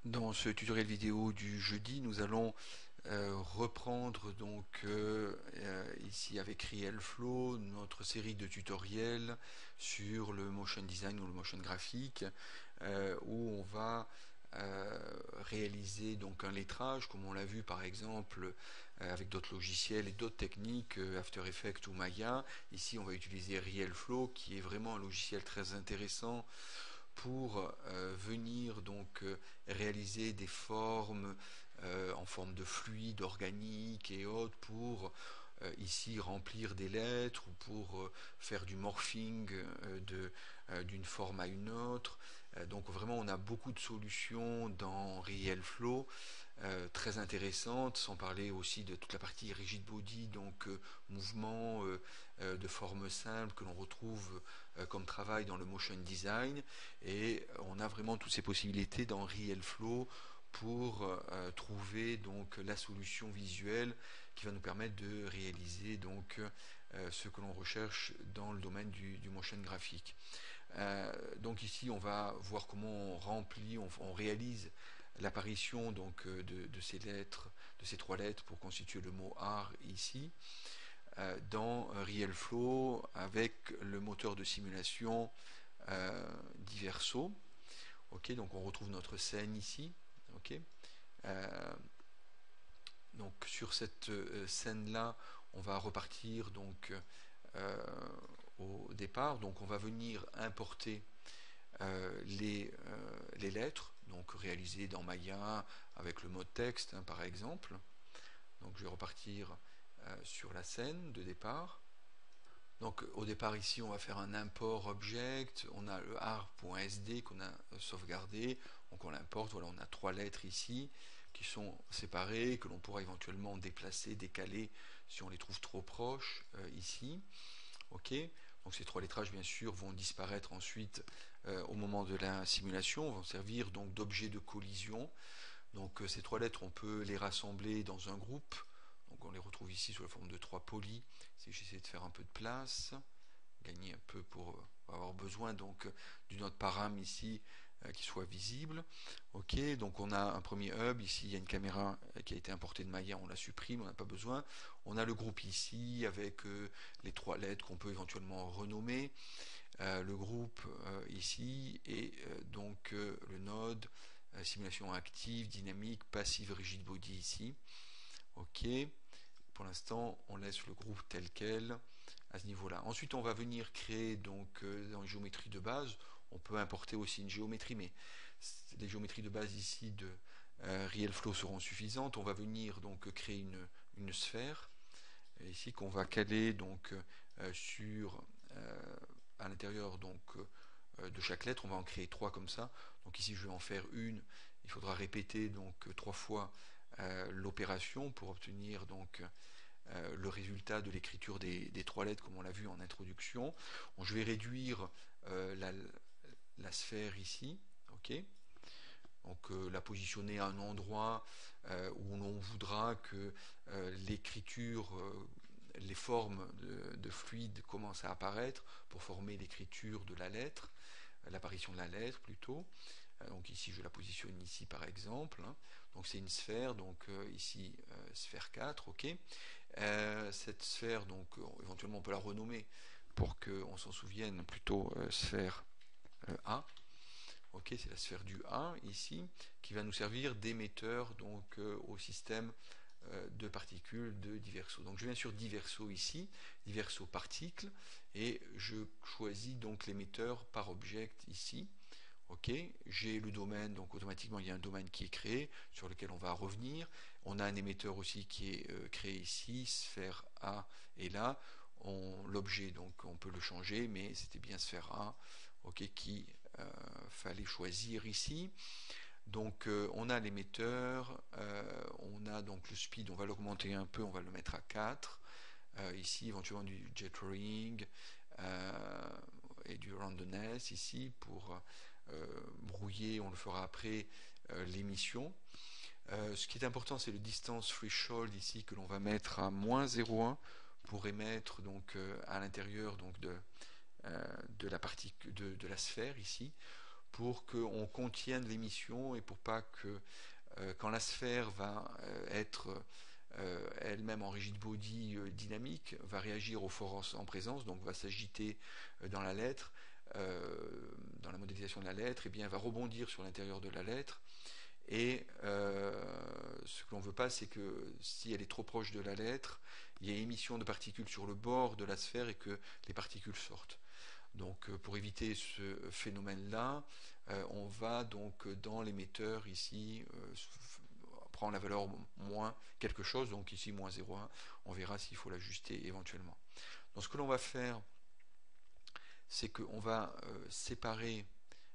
Dans ce tutoriel vidéo du jeudi, nous allons reprendre ici avec RealFlow notre série de tutoriels sur le motion design ou le motion graphique où on va réaliser donc un lettrage comme on l'a vu par exemple avec d'autres logiciels et d'autres techniques After Effects ou Maya. Ici on va utiliser RealFlow qui est vraiment un logiciel très intéressant pour venir réaliser des formes en forme de fluide, organique et autres pour ici remplir des lettres ou pour faire du morphing d'une forme à une autre. Donc vraiment on a beaucoup de solutions dans RealFlow très intéressantes, sans parler aussi de toute la partie rigid body, donc mouvement de forme simple que l'on retrouve comme travail dans le motion design. Et on a vraiment toutes ces possibilités dans RealFlow pour trouver donc la solution visuelle qui va nous permettre de réaliser ce que l'on recherche dans le domaine du motion graphique. Donc ici on va voir comment on remplit, on réalise l'apparition de ces lettres, de ces trois lettres pour constituer le mot art ici dans RealFlow avec le moteur de simulation Diverso. Ok, donc on retrouve notre scène ici. Ok, donc sur cette scène là, on va repartir au départ. Donc on va venir importer les lettres, donc réalisées dans Maya avec le mode texte, par exemple. Donc je vais repartir sur la scène de départ. Donc au départ ici on va faire un import object, on a le art.sd qu'on a sauvegardé, donc on l'importe, voilà on a trois lettres ici qui sont séparées, que l'on pourra éventuellement déplacer, décaler si on les trouve trop proches ici. Ok, donc ces trois lettrages bien sûr vont disparaître ensuite au moment de la simulation, vont servir donc d'objet de collision. Donc ces trois lettres on peut les rassembler dans un groupe. Donc on les retrouve ici sous la forme de trois polis. Si j'essaie de faire un peu de place, gagner un peu pour avoir besoin d'une autre param ici qui soit visible. Ok, donc on a un premier hub ici, il y a une caméra qui a été importée de Maya, on la supprime, on n'a pas besoin. On a le groupe ici avec les trois lettres qu'on peut éventuellement renommer. Le groupe ici et le node simulation active, dynamique, passive, rigid body ici. Ok, pour l'instant on laisse le groupe tel quel à ce niveau là. Ensuite on va venir créer dans les géométries de base, on peut importer aussi une géométrie, mais les géométries de base ici de RealFlow seront suffisantes. On va venir créer une sphère ici qu'on va caler sur à l'intérieur de chaque lettre. On va en créer trois comme ça. Donc ici je vais en faire une. Il faudra répéter trois fois l'opération pour obtenir le résultat de l'écriture des trois lettres comme on l'a vu en introduction. Bon, je vais réduire la sphère ici. Ok, donc la positionner à un endroit où l'on voudra que l'écriture, les formes de fluide commencent à apparaître pour former l'écriture de la lettre, l'apparition de la lettre plutôt. Donc ici je la positionne ici par exemple. Donc c'est une sphère, donc ici sphère 4, ok. Cette sphère, éventuellement on peut la renommer pour qu'on s'en souvienne plutôt sphère A. Ok, c'est la sphère du A ici, qui va nous servir d'émetteur au système de particules de Diverso. Donc je viens sur Diverso ici, Diverso particle, et je choisis l'émetteur par object ici. Ok, j'ai le domaine, donc automatiquement il y a un domaine qui est créé sur lequel on va revenir. On a un émetteur aussi qui est créé ici, sphère A est là. L'objet, donc on peut le changer, mais c'était bien sphère A, ok, qui fallait choisir ici. Donc on a l'émetteur, on a donc le speed, on va l'augmenter un peu, on va le mettre à 4. Ici éventuellement du jittering et du randomness ici pour brouiller, on le fera après l'émission. Ce qui est important c'est le distance threshold ici que l'on va mettre à moins 0,1 pour émettre à l'intérieur de la partie de la sphère ici pour qu'on contienne l'émission et pour pas que quand la sphère va être elle-même en rigid body dynamique, va réagir aux forces en présence, donc va s'agiter dans la lettre, dans la modélisation de la lettre, et bien elle va rebondir sur l'intérieur de la lettre. Et ce que l'on ne veut pas, c'est que si elle est trop proche de la lettre, il y ait émission de particules sur le bord de la sphère et que les particules sortent. Donc pour éviter ce phénomène-là, on va donc dans l'émetteur ici prendre la valeur moins quelque chose, donc ici moins 0,1, on verra s'il faut l'ajuster éventuellement. Donc ce que l'on va faire, c'est qu'on va séparer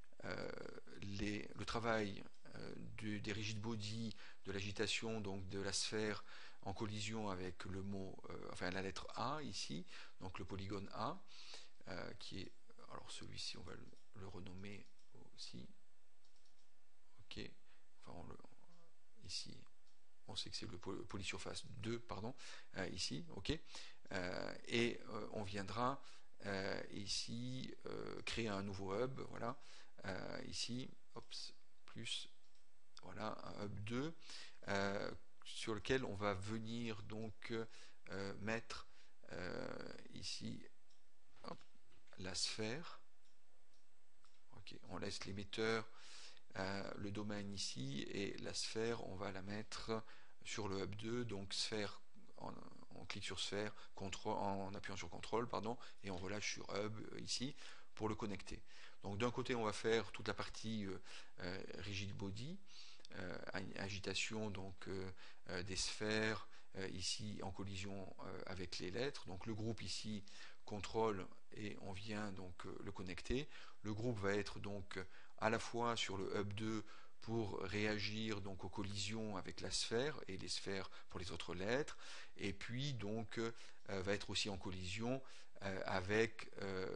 le travail des rigid body, de l'agitation donc de la sphère en collision avec le mot, enfin la lettre A ici, donc le polygone A, qui est, alors celui-ci on va le renommer aussi, ok, enfin ici on sait que c'est le polysurface 2, pardon, ici, ok, et on viendra ici créer un nouveau hub, voilà, ici, ops, plus, voilà, un hub 2, sur lequel on va venir donc mettre ici hop, la sphère, ok, on laisse l'émetteur le domaine ici, et la sphère, on va la mettre sur le hub 2, donc sphère, on clique sur sphère, en appuyant sur contrôle, pardon, et on relâche sur hub ici, pour le connecter. Donc d'un côté, on va faire toute la partie rigid body, agitation donc des sphères, ici en collision avec les lettres, donc le groupe ici contrôle et on vient donc le connecter. Le groupe va être donc à la fois sur le hub 2 pour réagir donc aux collisions avec la sphère et les sphères pour les autres lettres, et puis donc va être aussi en collision avec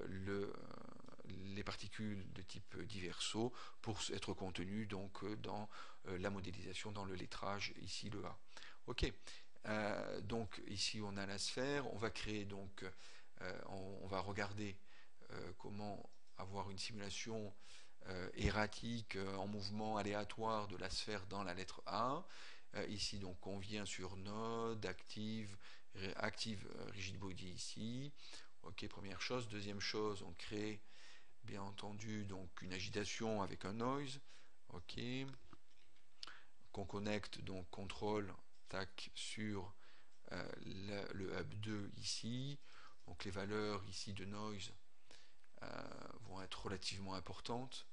les particules de type diverso pour être contenues donc dans la modélisation, dans le lettrage, ici le A. Ok, donc ici on a la sphère, on va créer donc, on va regarder comment avoir une simulation erratique en mouvement aléatoire de la sphère dans la lettre A. Ici donc on vient sur Node, Active Rigid Body ici. Ok, première chose. Deuxième chose, on crée bien entendu donc une agitation avec un noise. Ok, qu'on connecte donc contrôle tac sur le hub 2 ici. Donc les valeurs ici de noise vont être relativement importantes.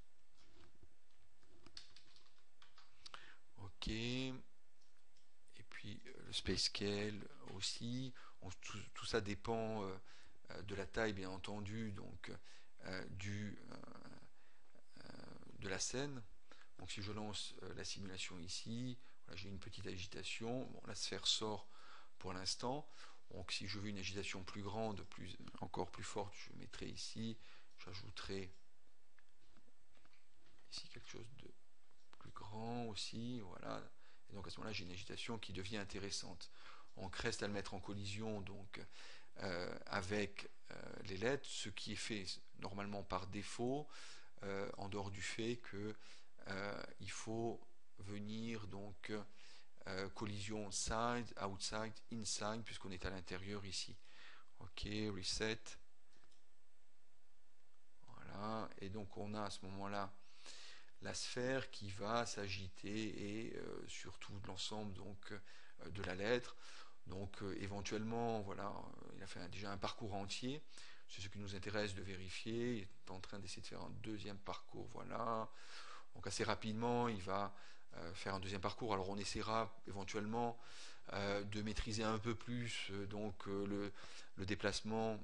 Ok, et puis le space scale aussi. Tout ça dépend de la taille bien entendu donc de la scène. Donc si je lance la simulation ici, voilà, j'ai une petite agitation. Bon, la sphère sort pour l'instant. Donc si je veux une agitation plus grande, encore plus forte, je mettrai ici, j'ajouterai ici quelque chose de plus grand aussi, voilà. Et donc à ce moment-là, j'ai une agitation qui devient intéressante. On reste à le mettre en collision donc avec les lettres, ce qui est fait normalement par défaut, en dehors du fait que il faut venir donc collision side, outside, inside, puisqu'on est à l'intérieur ici. Ok, reset. Voilà, et donc on a à ce moment-là la sphère qui va s'agiter et sur tout l'ensemble donc de la lettre. Donc éventuellement, voilà, il a fait déjà un parcours entier. C'est ce qui nous intéresse de vérifier. Il est en train d'essayer de faire un deuxième parcours, voilà. Donc assez rapidement, il va faire un deuxième parcours. Alors on essaiera éventuellement de maîtriser un peu plus donc le déplacement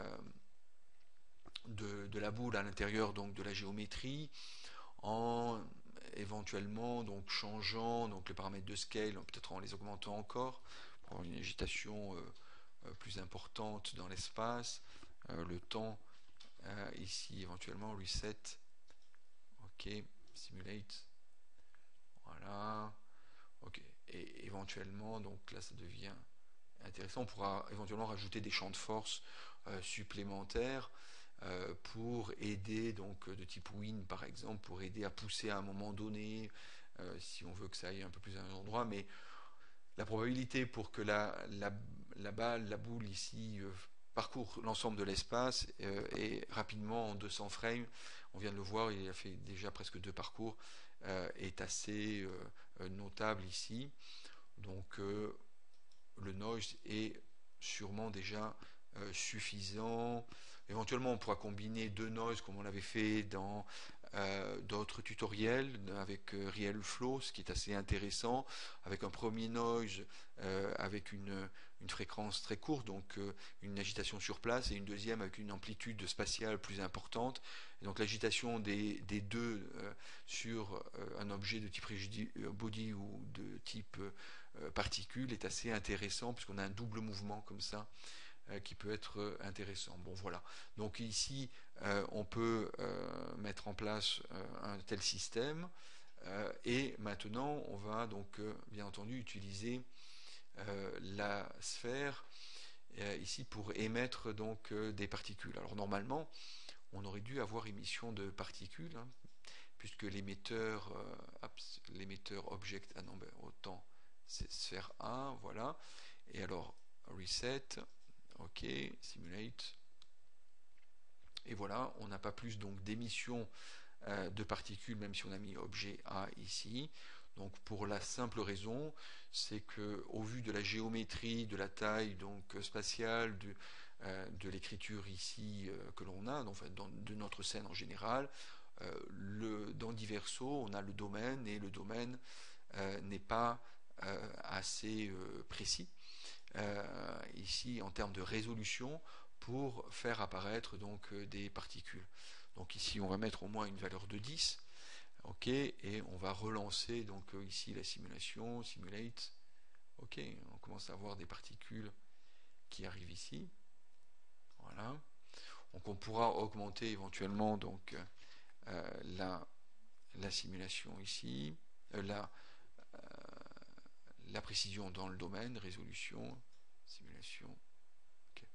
de la boule à l'intérieur donc de la géométrie, en éventuellement donc changeant donc les paramètres de scale, peut-être en les augmentant encore pour avoir une agitation plus importante dans l'espace, le temps ici éventuellement reset, ok, simulate, voilà, ok, et éventuellement donc là ça devient intéressant, on pourra éventuellement rajouter des champs de force supplémentaires pour aider, donc de type win par exemple, pour aider à pousser à un moment donné, si on veut que ça aille un peu plus à un endroit, mais la probabilité pour que la balle, la boule ici parcourt l'ensemble de l'espace et rapidement en 200 frames, on vient de le voir, il a fait déjà presque 2 parcours, est assez notable ici. Donc le noise est sûrement déjà suffisant. Éventuellement, on pourra combiner 2 noises comme on l'avait fait dans d'autres tutoriels avec Real Flow, ce qui est assez intéressant, avec un premier noise avec une fréquence très courte, donc une agitation sur place, et une deuxième avec une amplitude spatiale plus importante. Et donc l'agitation des deux sur un objet de type body ou de type particule est assez intéressant, puisqu'on a un double mouvement comme ça qui peut être intéressant. Bon voilà. Donc ici, on peut mettre en place un tel système. Et maintenant, on va donc bien entendu utiliser la sphère ici pour émettre donc des particules. Alors normalement, on aurait dû avoir émission de particules, hein, puisque l'émetteur object, ah non, ben, autant c'est sphère 1, voilà. Et alors reset, ok, simulate, et voilà, on n'a pas plus donc d'émission de particules, même si on a mis objet A ici. Donc pour la simple raison, c'est que au vu de la géométrie, de la taille donc spatiale, de l'écriture ici que l'on a, donc, de notre scène en général, dans Diverso, on a le domaine, et le domaine n'est pas assez précis ici en termes de résolution pour faire apparaître donc des particules. Donc ici on va mettre au moins une valeur de 10, ok, et on va relancer donc ici la simulation, simulate, ok, on commence à avoir des particules qui arrivent ici, voilà. Donc on pourra augmenter éventuellement donc la simulation ici, la précision dans le domaine, résolution, simulation. Okay.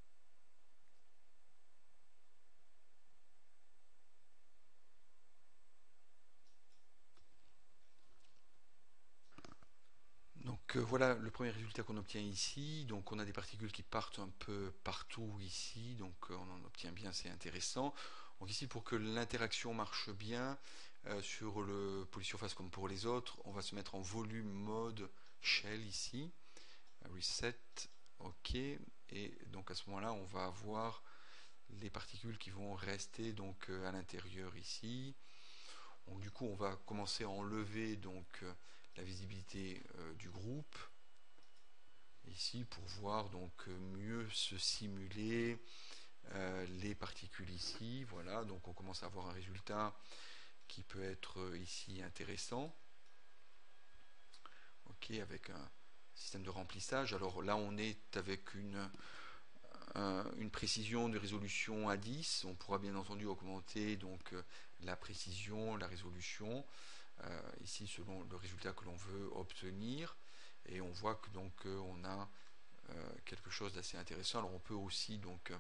Donc voilà le premier résultat qu'on obtient ici. Donc on a des particules qui partent un peu partout ici, donc on en obtient bien, c'est intéressant. Donc ici, pour que l'interaction marche bien sur le polysurface comme pour les autres, on va se mettre en volume mode shell ici, reset, ok, et donc à ce moment-là on va avoir les particules qui vont rester donc à l'intérieur ici. Donc du coup on va commencer à enlever donc la visibilité du groupe ici pour voir donc mieux se simuler les particules ici. Voilà, donc on commence à avoir un résultat qui peut être ici intéressant, ok, avec un système de remplissage. Alors là on est avec une précision de résolution à 10. On pourra bien entendu augmenter donc la précision, la résolution ici selon le résultat que l'on veut obtenir, et on voit que donc on a quelque chose d'assez intéressant. Alors on peut aussi donc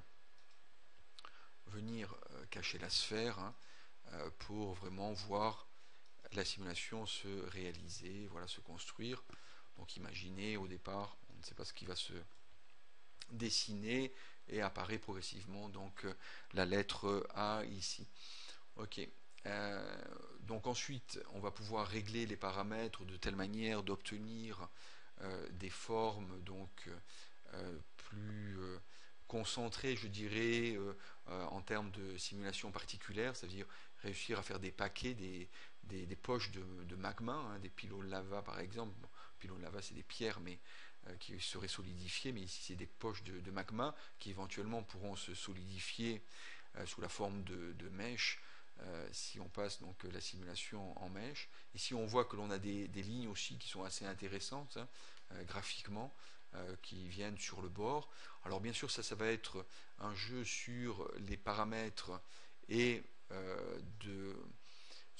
venir cacher la sphère hein, pour vraiment voir la simulation se réaliser, voilà, se construire. Donc imaginez au départ, on ne sait pas ce qui va se dessiner, et apparaît progressivement donc la lettre A ici. Ok. Donc ensuite, on va pouvoir régler les paramètres de telle manière d'obtenir des formes donc plus concentrées, je dirais, en termes de simulation particulière, c'est-à-dire réussir à faire des paquets, des poches de magma, hein, des pylônes lava par exemple. Bon, pylônes lava c'est des pierres, mais qui seraient solidifiées, mais ici c'est des poches de magma qui éventuellement pourront se solidifier sous la forme de mèches si on passe donc la simulation en mèche. Ici on voit que l'on a des lignes aussi qui sont assez intéressantes hein, graphiquement, qui viennent sur le bord. Alors bien sûr ça va être un jeu sur les paramètres et de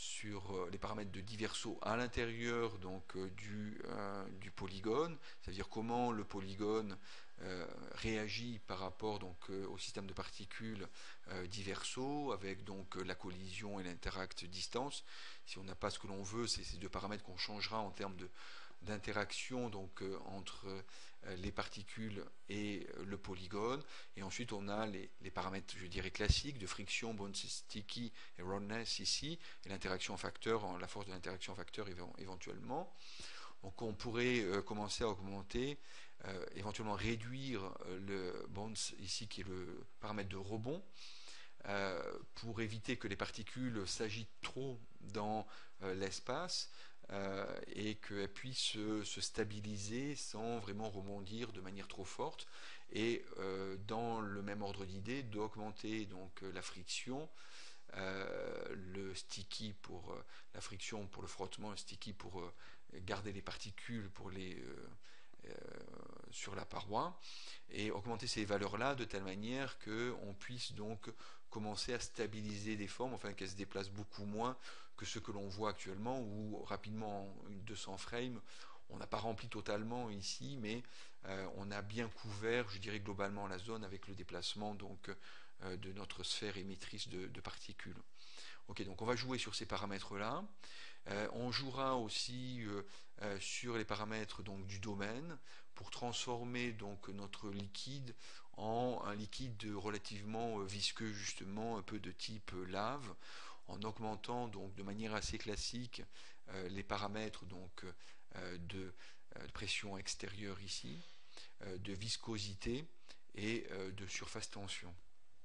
sur les paramètres de diverso à l'intérieur donc du polygone, c'est-à-dire comment le polygone réagit par rapport donc au système de particules diverso avec donc la collision et l'interact distance. Si on n'a pas ce que l'on veut, c'est ces deux paramètres qu'on changera en termes d'interaction donc entre les particules et le polygone. Et ensuite on a les paramètres, je dirais, classiques de friction, bouncy, sticky et roundness ici, et l'interaction facteur, la force de l'interaction facteur éventuellement. Donc on pourrait commencer à augmenter, éventuellement réduire le bounce ici qui est le paramètre de rebond, pour éviter que les particules s'agitent trop dans l'espace et qu'elles puissent se stabiliser sans vraiment rebondir de manière trop forte, et dans le même ordre d'idée d'augmenter donc la friction, le sticky pour la friction pour le frottement, le sticky pour garder les particules pour les sur la paroi, et augmenter ces valeurs-là de telle manière qu'on puisse donc commencer à stabiliser des formes, enfin qu'elles se déplacent beaucoup moins que ce que l'on voit actuellement, où rapidement en 200 frames, on n'a pas rempli totalement ici, mais on a bien couvert, je dirais globalement, la zone avec le déplacement donc de notre sphère émettrice de particules. Ok, donc on va jouer sur ces paramètres-là. On jouera aussi sur les paramètres donc du domaine pour transformer donc notre liquide en un liquide relativement visqueux, justement un peu de type lave, en augmentant donc de manière assez classique les paramètres donc de pression extérieure ici, de viscosité et de surface tension.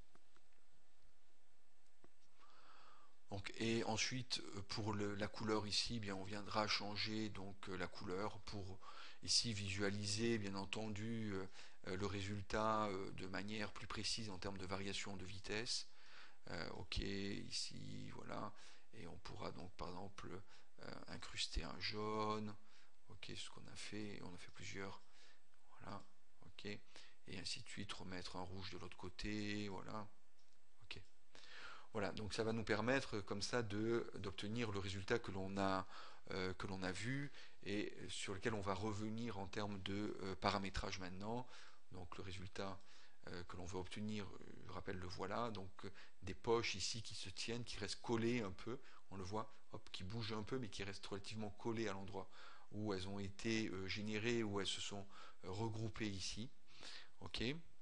Donc, et ensuite, pour la couleur ici, bien, on viendra changer donc la couleur pour ici visualiser, bien entendu, le résultat de manière plus précise en termes de variation de vitesse. Ok, ici, voilà, et on pourra donc par exemple incruster un jaune. Ok, ce qu'on a fait, on a fait plusieurs. Voilà, ok, et ainsi de suite, remettre un rouge de l'autre côté, voilà. Ok. Voilà, donc ça va nous permettre comme ça d'obtenir le résultat que l'on a vu et sur lequel on va revenir en termes de paramétrage maintenant. Donc le résultat que l'on veut obtenir, je rappelle, le voilà, donc des poches ici qui se tiennent, qui restent collées un peu, on le voit, hop, qui bougent un peu mais qui restent relativement collées à l'endroit où elles ont été générées, où elles se sont regroupées ici. Ok.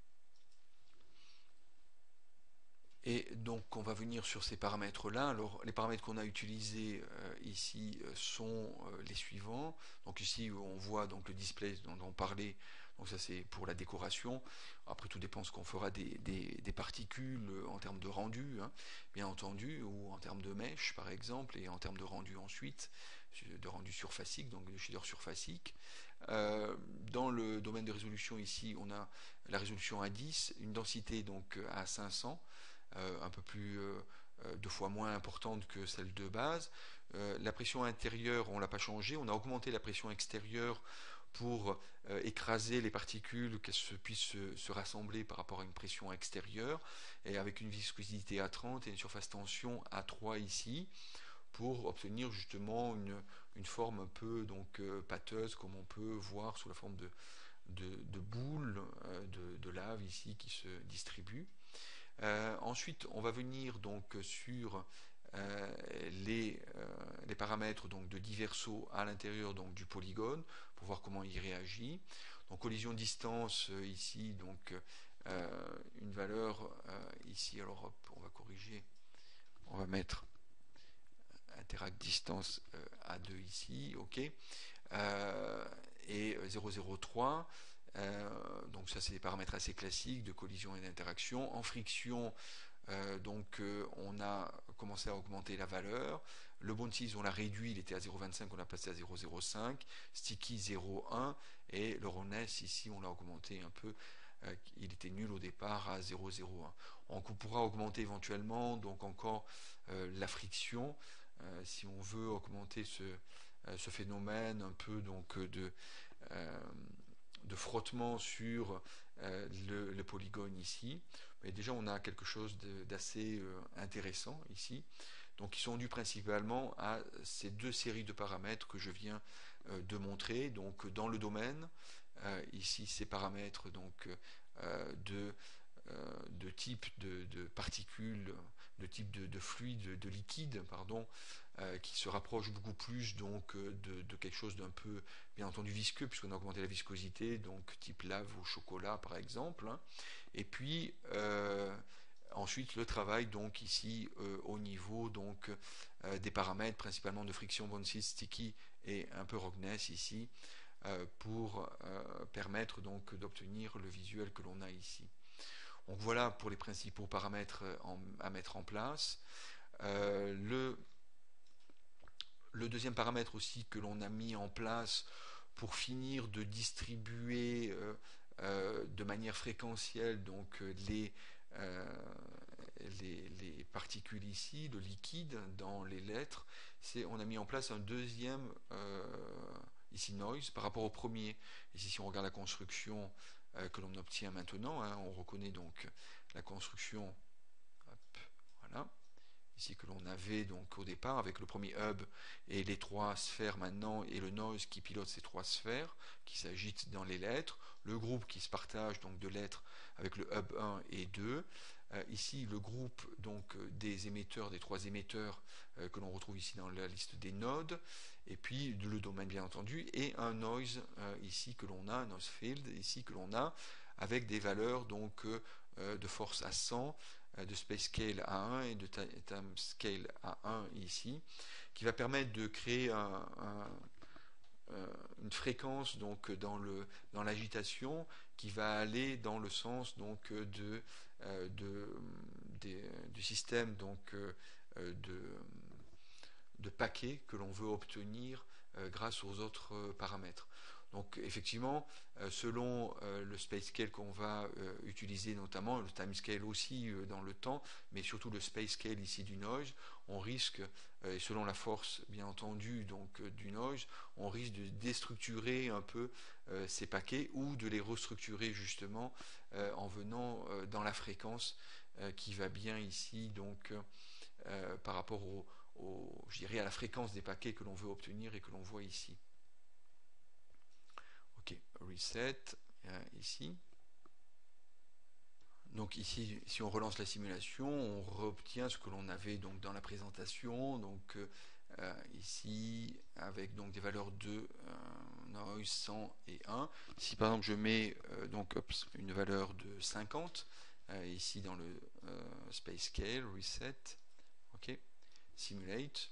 Et donc on va venir sur ces paramètres-là. Alors les paramètres qu'on a utilisés ici sont les suivants. Donc ici on voit donc le display dont on parlait. Donc ça c'est pour la décoration. Après tout dépend ce qu'on fera des particules en termes de rendu, hein, bien entendu, ou en termes de mèche par exemple, et en termes de rendu ensuite, de rendu surfacique, donc de shader surfacique. Dans le domaine de résolution ici on a la résolution à 10, une densité donc à 500. Un peu plus 2 fois moins importante que celle de base. La pression intérieure, on ne l'a pas changée, on a augmenté la pression extérieure pour écraser les particules, qu'elles puissent se rassembler par rapport à une pression extérieure, et avec une viscosité à 30 et une surface tension à 3 ici, pour obtenir justement une forme un peu donc pâteuse, comme on peut voir sous la forme de boules de lave ici qui se distribuent. Ensuite, on va venir donc sur les paramètres donc de diverso à l'intérieur donc du polygone pour voir comment il réagit. Donc collision distance ici, donc une valeur ici. Alors hop, on va corriger, on va mettre interact distance à 2 ici, ok, et 0,03. Donc ça c'est des paramètres assez classiques de collision et d'interaction. En friction, donc on a commencé à augmenter la valeur. Le bouncy on l'a réduit, il était à 0,25, on l'a passé à 0,05. Sticky 0,1 et le roundness ici on l'a augmenté un peu. Il était nul au départ à 0,01. On pourra augmenter éventuellement donc encore la friction si on veut augmenter ce phénomène un peu donc de frottement sur le polygone ici. Mais déjà on a quelque chose d'assez intéressant ici. Donc ils sont dus principalement à ces deux séries de paramètres que je viens de montrer. Donc dans le domaine, ici ces paramètres donc, de type de particules, de type de fluide, de liquide, pardon, qui se rapproche beaucoup plus donc de quelque chose d'un peu, bien entendu, visqueux, puisqu'on a augmenté la viscosité, donc type lave au chocolat par exemple. Hein. Et puis ensuite le travail donc ici au niveau donc des paramètres principalement de friction, Bond-Sill, sticky et un peu Rogness ici pour permettre donc d'obtenir le visuel que l'on a ici. Donc voilà pour les principaux paramètres à mettre en place. Le deuxième paramètre aussi que l'on a mis en place pour finir de distribuer de manière fréquentielle donc les particules ici, le liquide dans les lettres, c'est on a mis en place un deuxième ici noise par rapport au premier. Ici si on regarde la construction que l'on obtient maintenant, hein, on reconnaît donc la construction, hop, voilà, ici que l'on avait donc au départ avec le premier hub et les trois sphères maintenant et le noise qui pilote ces trois sphères qui s'agitent dans les lettres, le groupe qui se partage donc de lettres avec le hub 1 et 2, ici le groupe donc des émetteurs, des trois émetteurs que l'on retrouve ici dans la liste des nodes, et puis le domaine bien entendu, et un noise ici que l'on a, un noise field ici que l'on a avec des valeurs donc de force à 100, de space scale à 1 et de time scale à 1 ici, qui va permettre de créer une fréquence donc dans l'agitation qui va aller dans le sens donc du système donc de paquets que l'on veut obtenir grâce aux autres paramètres. Donc effectivement, selon le space scale qu'on va utiliser notamment, le time scale aussi dans le temps, mais surtout le space scale ici du noise, on risque, et selon la force bien entendu donc du noise, on risque de déstructurer un peu ces paquets ou de les restructurer justement en venant dans la fréquence qui va bien ici donc par rapport je dirais à la fréquence des paquets que l'on veut obtenir et que l'on voit ici. Ok, reset, ici. Donc ici, si on relance la simulation, on reobtient ce que l'on avait donc dans la présentation. Donc ici, avec donc des valeurs de noise 100 et 1. Si par exemple je mets donc une valeur de 50, ici dans le space scale, reset, ok, simulate.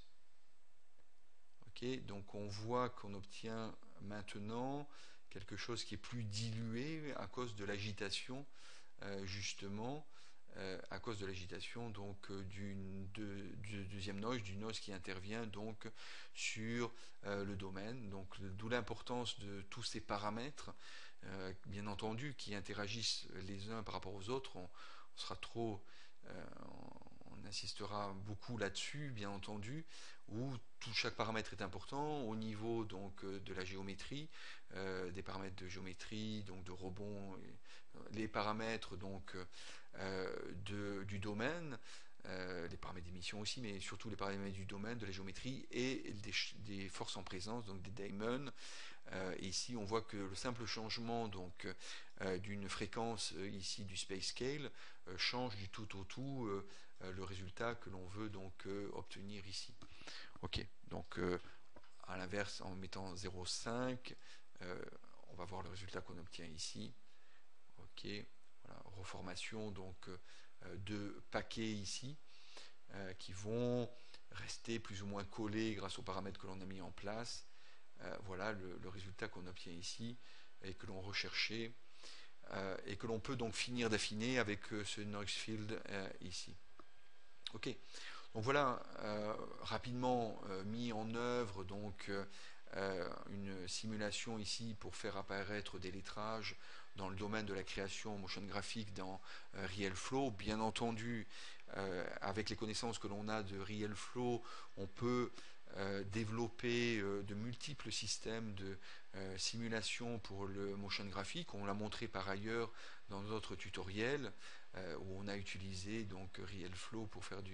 Ok, donc on voit qu'on obtient maintenant quelque chose qui est plus dilué à cause de l'agitation, justement, à cause de l'agitation donc du deuxième noise, du noise qui intervient donc sur le domaine. Donc d'où l'importance de tous ces paramètres, bien entendu, qui interagissent les uns par rapport aux autres. On sera trop on insistera beaucoup là-dessus, bien entendu, où chaque paramètre est important au niveau donc de la géométrie, des paramètres de géométrie, donc de rebond, les paramètres donc du domaine, les paramètres d'émission aussi, mais surtout les paramètres du domaine, de la géométrie et des forces en présence, donc des daemons. Et ici, on voit que le simple changement donc d'une fréquence ici du space scale change du tout au tout le résultat que l'on veut donc obtenir ici. Ok, donc à l'inverse, en mettant 0,5, on va voir le résultat qu'on obtient ici. Ok, voilà, reformation donc de paquets ici qui vont rester plus ou moins collés grâce aux paramètres que l'on a mis en place. Voilà le résultat qu'on obtient ici et que l'on recherchait et que l'on peut donc finir d'affiner avec ce noise field ici. Ok, donc voilà rapidement mis en œuvre donc une simulation ici pour faire apparaître des lettrages dans le domaine de la création motion graphique dans RealFlow. Bien entendu, avec les connaissances que l'on a de RealFlow, on peut développer de multiples systèmes de simulation pour le motion graphique. On l'a montré par ailleurs dans d'autres tutoriels où on a utilisé donc RealFlow pour faire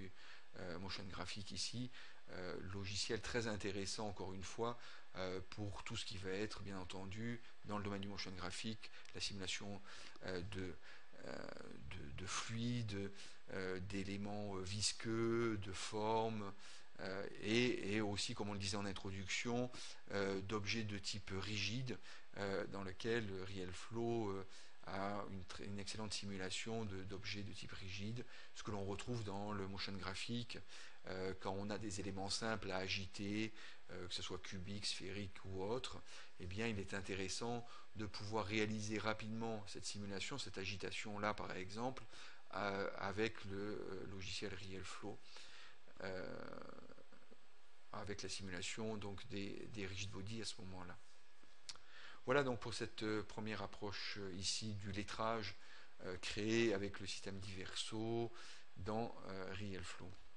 motion graphique ici, logiciel très intéressant encore une fois pour tout ce qui va être bien entendu dans le domaine du motion graphique, la simulation de fluides, d'éléments visqueux, de formes, et aussi, comme on le disait en introduction, d'objets de type rigide, dans lequel RealFlow a une excellente simulation d'objets de type rigide, ce que l'on retrouve dans le motion graphique quand on a des éléments simples à agiter, que ce soit cubique, sphérique ou autre. Eh bien, il est intéressant de pouvoir réaliser rapidement cette simulation, cette agitation-là par exemple, avec le logiciel RealFlow, avec la simulation donc des rigid body à ce moment-là. Voilà donc pour cette première approche ici du lettrage créé avec le système Diverso dans RealFlow.